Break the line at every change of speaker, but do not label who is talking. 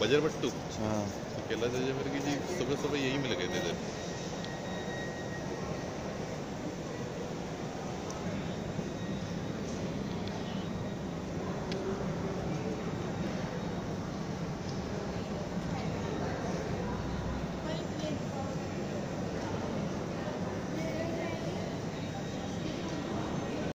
Buzzer बट्टू।
हाँ।
अकेला जैसे मेरे की जी सुबह सुबह यही मिल गए थे इधर।